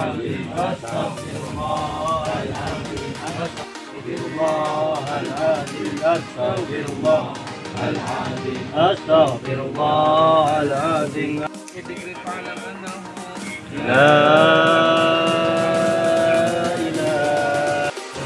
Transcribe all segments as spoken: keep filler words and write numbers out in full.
Astaghfirullahaladzim. La ilaha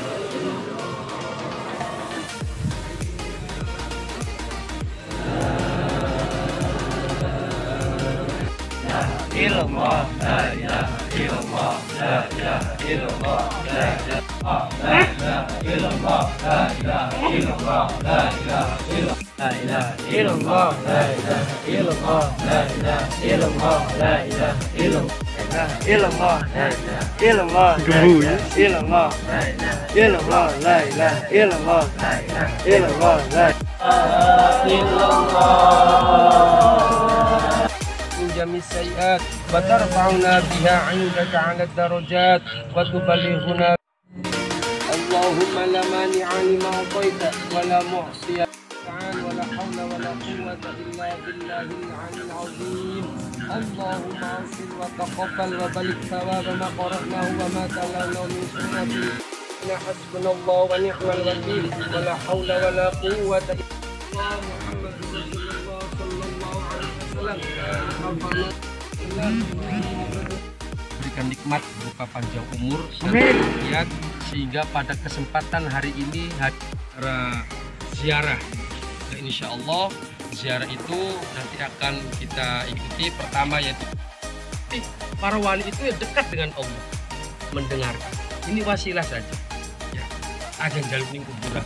illallah, la ilaha illallah, la ilaha illallah, la ilaha illallah, la ilaha illallah, la ilaha illallah. La ilaha illallah, la ilaha illallah, la ilaha illallah, la ilaha illallah, la ilaha illallah, la ilaha illallah, la ilaha illallah, la ilaha illallah, la ilaha illallah, la ilaha illallah. من جميع السيئات وترفعنا بها عندك على الدرجات وتبلغنا. اللهم لا مانع لما أعطيت ولا معصي ولا حول ولا قوة إلا بالله العلي العظيم. اللهم اغفر وتقبل وبلغ ثواب ما قرأناه وما تلوناه من سنته. حسبنا الله ونعم الوكيل ولا حول ولا قوة إلا بالله. محمد رسول الله صلى الله عليه وسلم. Berikan nikmat berupa panjang umur dan kebahagiaan sehingga pada kesempatan hari ini hari ziarah. Nah, insya Allah ziarah itu nanti akan kita ikuti. Pertama yaitu para wali itu ya dekat dengan Allah, mendengarkan. Ini wasilah saja. Ya, ajan jaluk ning kuburan.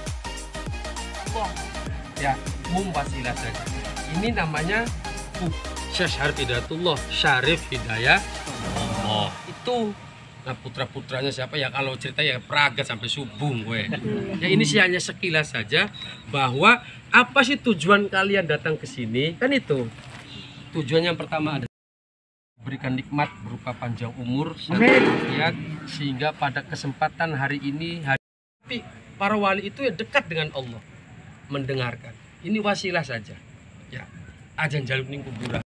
Ya, umum wasilah saja. Ini namanya uh, Syekh Syarif Hidayatullah, Syarif Hidayah Allah. Itu nah putra-putranya siapa ya, kalau cerita ya Praga sampai subuh gue. Ya ini sih hanya sekilas saja bahwa apa sih tujuan kalian datang ke sini? Kan itu. Tujuan yang pertama ada berikan nikmat berupa panjang umur dan kebahagiaan sehingga pada kesempatan hari ini hari tapi para wali itu ya dekat dengan Allah, mendengarkan. Ini wasilah saja. Ya, ajan jaluk ning kuburan.